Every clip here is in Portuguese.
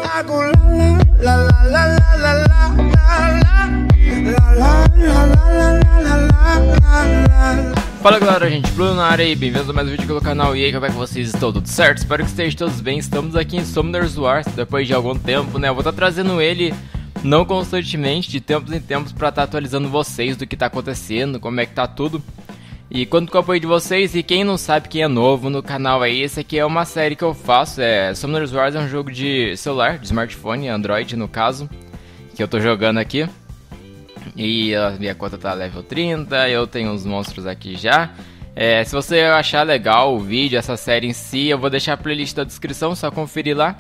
Fala galera, gente, Bruno na área e bem-vindos a mais um vídeo aqui no canal. E aí, como é que vocês estão? Tudo certo? Espero que estejam todos bem. Estamos aqui em Summoners Wars depois de algum tempo, né? Eu vou estar trazendo ele não constantemente, de tempos em tempos, pra estar atualizando vocês do que tá acontecendo, como é que tá tudo. E conto com o apoio de vocês. E quem não sabe, quem é novo no canal aí, esse aqui é uma série que eu faço. Summoners Wars é um jogo de celular, de smartphone, Android no caso, que eu tô jogando aqui. E a minha conta tá level 30, eu tenho uns monstros aqui já. Se você achar legal o vídeo, essa série em si, eu vou deixar a playlist na descrição, só conferir lá.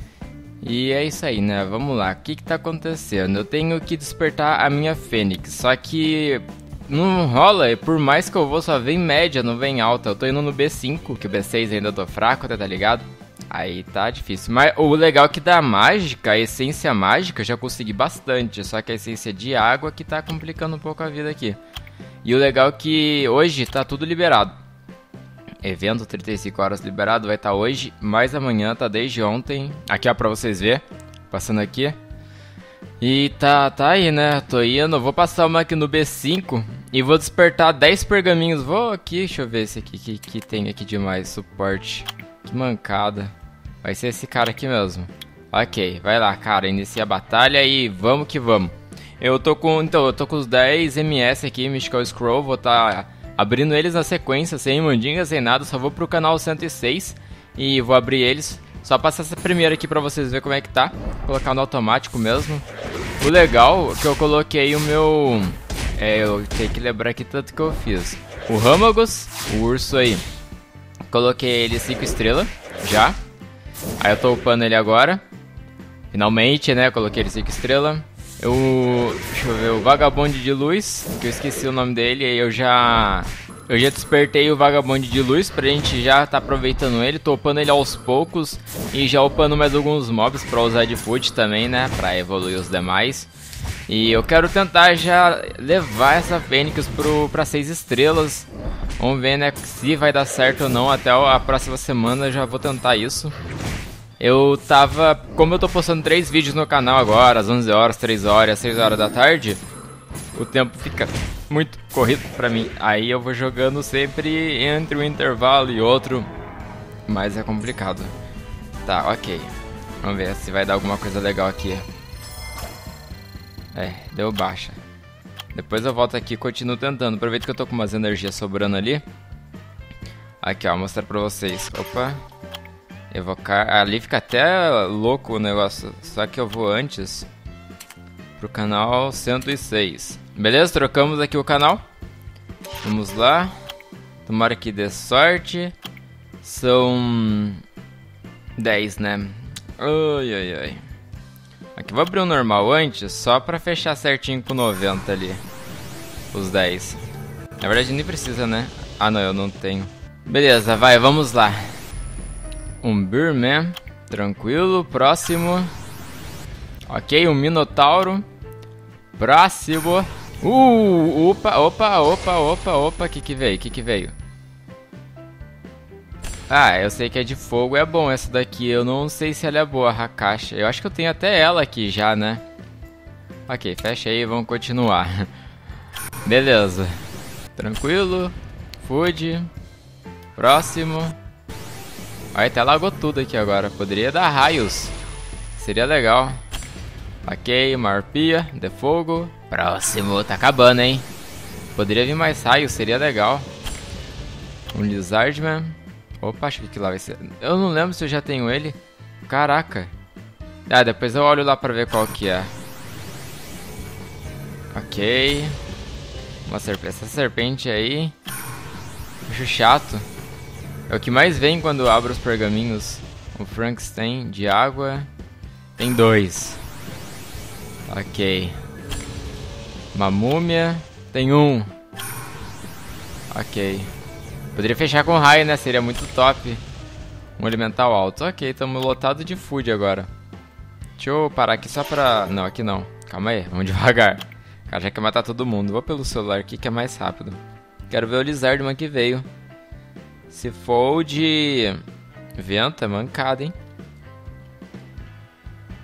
E é isso aí, né? Vamos lá, o que que tá acontecendo? Eu tenho que despertar a minha Fênix, só que não rola, por mais que eu vou, só vem média, não vem alta. Eu tô indo no B5, que o B6 ainda tô fraco, tá ligado? Aí tá difícil, mas o legal é que da mágica, a essência mágica, eu já consegui bastante. Só que a essência de água que tá complicando um pouco a vida aqui. E o legal é que hoje tá tudo liberado. Evento 35 horas liberado, vai estar hoje, mas amanhã tá desde ontem. Aqui ó, pra vocês verem, passando aqui. E tá aí, né, tô indo, vou passar uma aqui no B5 e vou despertar 10 pergaminhos. Vou aqui, deixa eu ver esse aqui, que tem aqui demais, suporte. Que mancada. Vai ser esse cara aqui mesmo. Ok, vai lá, cara, inicia a batalha e vamos que vamos. Eu tô com os 10 MS aqui, Mystical Scroll, vou tá abrindo eles na sequência, sem mandinga, sem nada, só vou pro canal 106 e vou abrir eles. Só passar essa primeira aqui pra vocês verem como é que tá. Vou colocar no automático mesmo. O legal é que eu coloquei o meu... eu tenho que lembrar aqui tanto que eu fiz. O Ramagus, o urso aí. Coloquei ele 5 estrelas, já. Aí eu tô upando ele agora. Finalmente, né, coloquei ele 5 estrelas. Deixa eu ver, o Vagabonde de Luz, que eu esqueci o nome dele. Aí eu já despertei o Vagabonde de Luz pra gente já tá aproveitando ele. Tô upando ele aos poucos e já upando mais alguns mobs pra usar de foot também, né, pra evoluir os demais. E eu quero tentar já levar essa Fênix pra 6 estrelas. Vamos ver, né, se vai dar certo ou não. Até a próxima semana eu já vou tentar isso. Como eu tô postando 3 vídeos no canal agora, às 11 horas, 3 horas, 6 horas da tarde, o tempo fica muito corrido pra mim. Aí eu vou jogando sempre entre um intervalo e outro, mas é complicado. Tá, ok. Vamos ver se vai dar alguma coisa legal aqui. Deu baixa. Depois eu volto aqui e continuo tentando. Aproveito que eu tô com umas energias sobrando ali. Aqui ó, vou mostrar pra vocês. Opa. Evocar. Ali fica até louco o negócio. Só que eu vou antes pro canal 106. Beleza? Trocamos aqui o canal. Vamos lá. Tomara que dê sorte. São 10, né? Ai, ai, ai. Aqui, vou abrir o normal antes, só pra fechar certinho com 90 ali. Os 10. Na verdade nem precisa, né? Ah não, eu não tenho. Beleza, vai, vamos lá. Um Beerman. Tranquilo, próximo. Ok, um Minotauro. Próximo. Opa. Que veio? Que veio? Ah, eu sei que é de fogo, é bom essa daqui. Eu não sei se ela é boa, a caixa. Eu acho que eu tenho até ela aqui já, né? Ok, fecha aí, vamos continuar. Beleza. Tranquilo. Food. Próximo. Olha, até lagou tudo aqui agora. Poderia dar raios. Seria legal. Ok, uma arpia de fogo. Próximo, tá acabando, hein? Poderia vir mais raios, seria legal. Um Lizardman. Opa, acho que lá vai ser. Eu não lembro se eu já tenho ele. Caraca. Ah, depois eu olho lá pra ver qual que é. Ok. Essa serpente aí. Acho chato. É o que mais vem quando eu abro os pergaminhos. O Frankenstein de água. Tem 2. Ok. Uma múmia. Tem 1. Ok. Poderia fechar com raio, né? Seria muito top. Um elemental alto. Ok, estamos lotados de food agora. Deixa eu parar aqui só pra... Não, aqui não. Calma aí, vamos devagar. O cara já quer matar todo mundo. Vou pelo celular aqui que é mais rápido. Quero ver o Lizardman que veio. Se for o de... vento, é mancada, hein?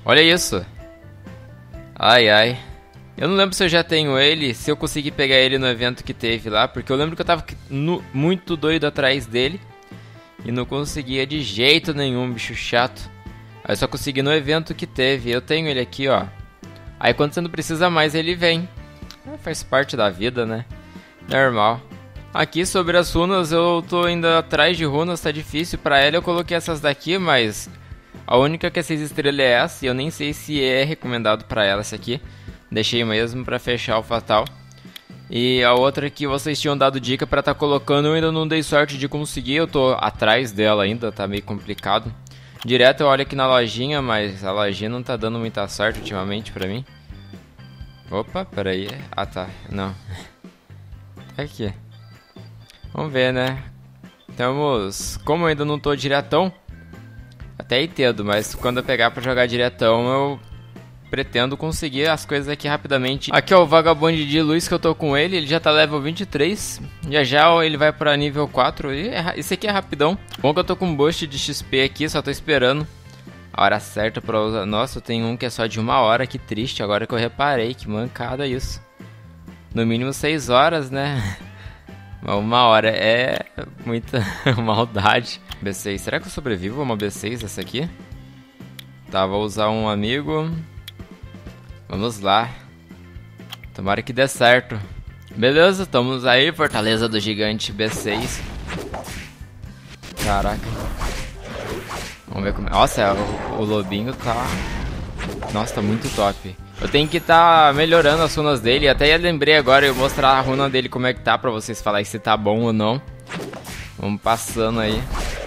Olha isso. Ai, ai. Eu não lembro se eu já tenho ele, se eu consegui pegar ele no evento que teve lá, porque eu lembro que eu tava muito doido atrás dele e não conseguia de jeito nenhum, bicho chato. Aí só consegui no evento que teve. Eu tenho ele aqui, ó. Aí quando você não precisa mais, ele vem. Faz parte da vida, né? Normal. Aqui sobre as runas, eu tô ainda atrás de runas, tá difícil. Pra ela eu coloquei essas daqui, mas a única que é 6 estrelas é essa. E eu nem sei se é recomendado pra ela essa aqui. Deixei mesmo pra fechar o fatal. E a outra que vocês tinham dado dica pra tá colocando, eu ainda não dei sorte de conseguir. Eu tô atrás dela ainda, tá meio complicado. Direto eu olho aqui na lojinha, mas a lojinha não tá dando muita sorte ultimamente pra mim. Opa, peraí. Ah, tá. Não. Tá aqui. Vamos ver, né? Temos... Como eu ainda não tô diretão, até entendo, mas quando eu pegar pra jogar diretão, eu pretendo conseguir as coisas aqui rapidamente. Aqui é o Vagabond de Luz que eu tô com ele já tá level 23. Já ele vai pra nível 4 e esse aqui é rapidão. Bom que eu tô com um boost de XP aqui, só tô esperando a hora certa pra usar. Nossa, tem um que é só de 1 hora, que triste, agora que eu reparei, que mancada isso. No mínimo 6 horas, né? 1 hora é muita maldade. B6, será que eu sobrevivo a uma B6 essa aqui? Tá, vou usar um amigo. Vamos lá. Tomara que dê certo. Beleza, estamos aí, Fortaleza do Gigante B6. Caraca. Vamos ver como... Nossa, o lobinho tá... Nossa, tá muito top. Eu tenho que tá melhorando as runas dele. Até lembrei agora, eu mostrar a runa dele como é que tá, pra vocês falarem se tá bom ou não. Vamos passando aí.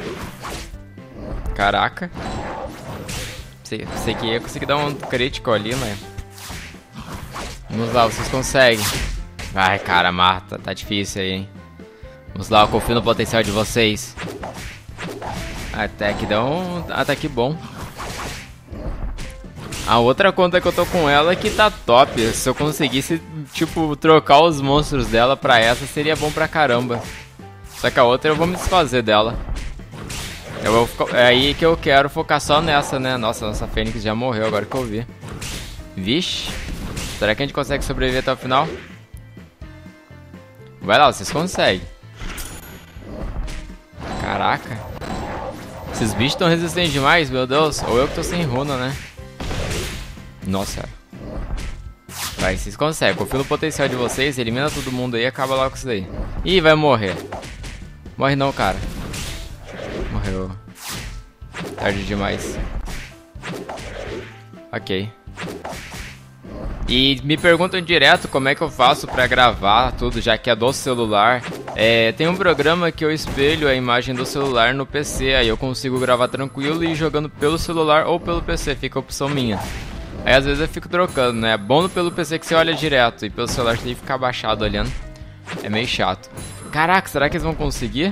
Caraca. Sei que ia conseguir dar um crítico ali, mas... Vamos lá, vocês conseguem. Vai, cara, mata. Tá difícil aí, hein. Vamos lá, eu confio no potencial de vocês. Até que dá um ataque bom. A outra conta que eu tô com ela é que tá top. Se eu conseguisse, tipo, trocar os monstros dela pra essa, seria bom pra caramba. Só que a outra eu vou me desfazer dela. É aí que eu quero focar só nessa, né? Nossa Fênix já morreu agora que eu vi. Vixe. Será que a gente consegue sobreviver até o final? Vai lá, vocês conseguem. Caraca. Esses bichos estão resistentes demais, meu Deus. Ou eu que tô sem runa, né? Nossa. Vai, vocês conseguem. Confio no potencial de vocês. Elimina todo mundo aí e acaba logo com isso daí. Ih, vai morrer. Morre não, cara. Morreu. Tarde demais. Ok. E me perguntam direto como é que eu faço pra gravar tudo, já que é do celular. Tem um programa que eu espelho a imagem do celular no PC, aí eu consigo gravar tranquilo e ir jogando pelo celular ou pelo PC, fica a opção minha. Aí às vezes eu fico trocando, né? É bom pelo PC que você olha direto e pelo celular você tem que ficar abaixado olhando. É meio chato. Caraca, será que eles vão conseguir?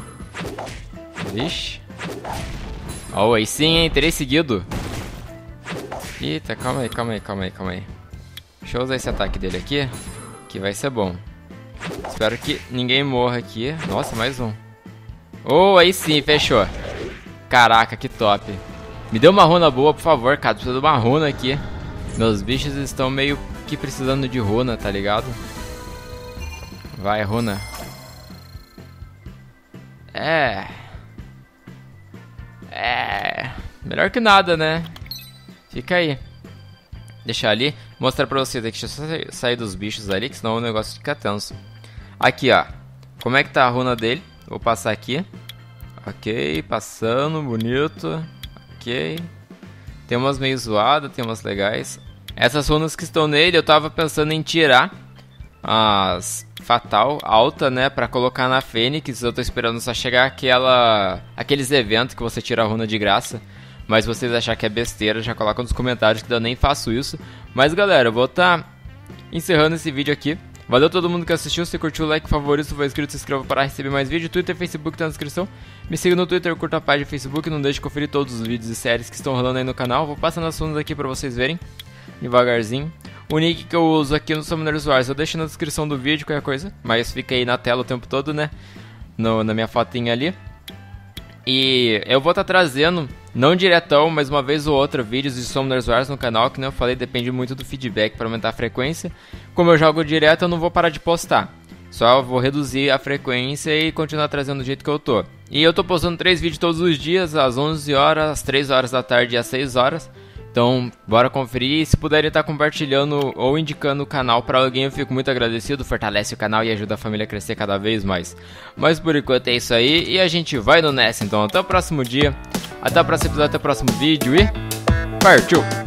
Vixe. Oh, aí sim, hein? 3 seguidos. Eita, calma aí. Deixa eu usar esse ataque dele aqui, que vai ser bom. Espero que ninguém morra aqui. Nossa, mais um. Oh, aí sim, fechou. Caraca, que top. Me dê uma runa boa, por favor, cara. Preciso de uma runa aqui. Meus bichos estão meio que precisando de runa, tá ligado? Vai, runa. Melhor que nada, né? Fica aí. Deixar ali. Mostrar pra vocês aqui. Deixa eu só sair dos bichos ali, que senão o negócio fica tenso. Aqui, ó. Como é que tá a runa dele? Vou passar aqui. Ok, passando, bonito. Ok. Tem umas meio zoadas, tem umas legais. Essas runas que estão nele, eu tava pensando em tirar as fatal alta, né, pra colocar na Fênix. Eu tô esperando só chegar aqueles eventos que você tira a runa de graça. Mas se vocês acharem que é besteira, já coloca nos comentários que eu nem faço isso. Mas galera, eu vou estar encerrando esse vídeo aqui. Valeu todo mundo que assistiu, se curtiu, like, favorito, se for inscrito, se inscreva para receber mais vídeos. Twitter e Facebook tá na descrição. Me siga no Twitter, curta a página do Facebook, não deixe de conferir todos os vídeos e séries que estão rolando aí no canal. Vou passando as runas aqui pra vocês verem, devagarzinho. O nick que eu uso aqui no Summoners Wars eu deixo na descrição do vídeo, qualquer coisa. Mas fica aí na tela o tempo todo, né, na minha fotinha ali. E eu vou estar trazendo Não diretão, mas uma vez ou outra, vídeos de Summoners Wars no canal, que nem eu falei, depende muito do feedback para aumentar a frequência. Como eu jogo direto, eu não vou parar de postar. Só vou reduzir a frequência e continuar trazendo do jeito que eu tô. E eu tô postando 3 vídeos todos os dias, às 11 horas, às 3 horas da tarde e às 6 horas. Então, bora conferir. E se puderem estar compartilhando ou indicando o canal para alguém, eu fico muito agradecido. Fortalece o canal e ajuda a família a crescer cada vez mais. Mas por enquanto é isso aí e a gente vai no nessa. Então, até o próximo dia, até o próximo episódio, até o próximo vídeo e partiu!